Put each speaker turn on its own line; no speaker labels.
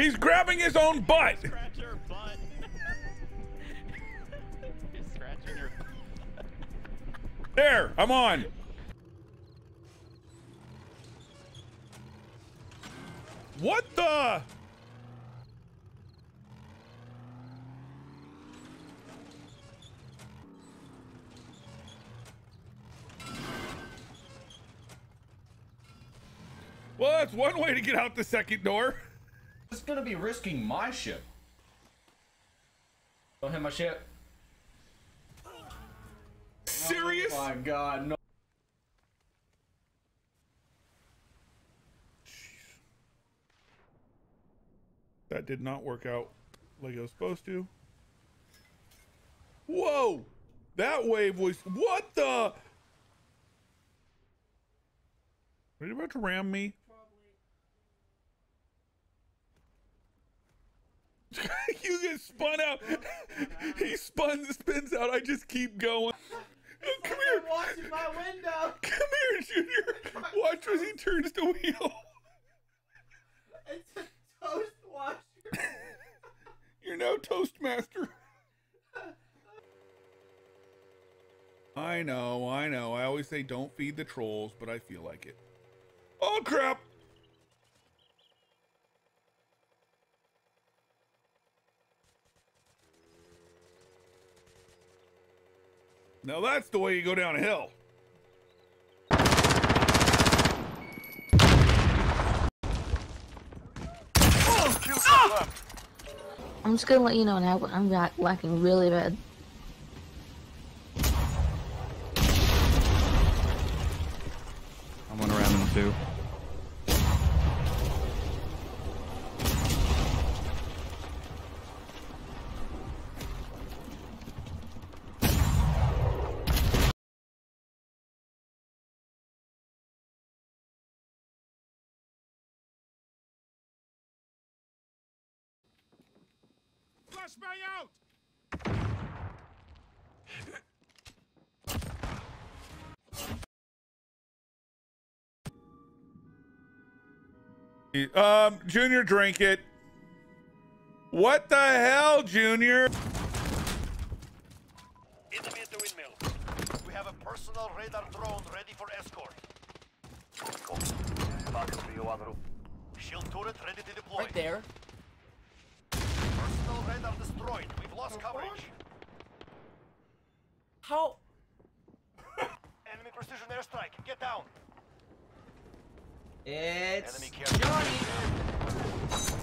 He's grabbing his own butt.
Scratch your butt. He's scratching your butt.
There, I'm on. What the? Well, that's one way to get out the second door.
It's gonna be risking my ship. Don't hit my ship.
Serious?
Oh my god, no.
That did not work out like it was supposed to. Whoa! That wave was... What the? Are you about to ram me? You get spun out. He spins out. I just keep going. Oh, come here.
Watching my window.
Come here, Junior. Watch as he turns the wheel.
It's a toast washer.
You're now Toastmaster. I know. I always say don't feed the trolls, but I feel like it. Oh, crap. Now that's the way you go down a hill.
I'm just gonna let you know now I'm lacking really bad.
I'm gonna ram him too.
Flush me out! Junior, drink it. What the hell, Junior?
Enemy at the windmill. We have a personal radar drone ready for escort. Shield turret ready to deploy.
Right there.
Personal radar destroyed. We've lost coverage.
How?
Enemy precision airstrike. Get down.
It's
Enemy carrier.
Johnny.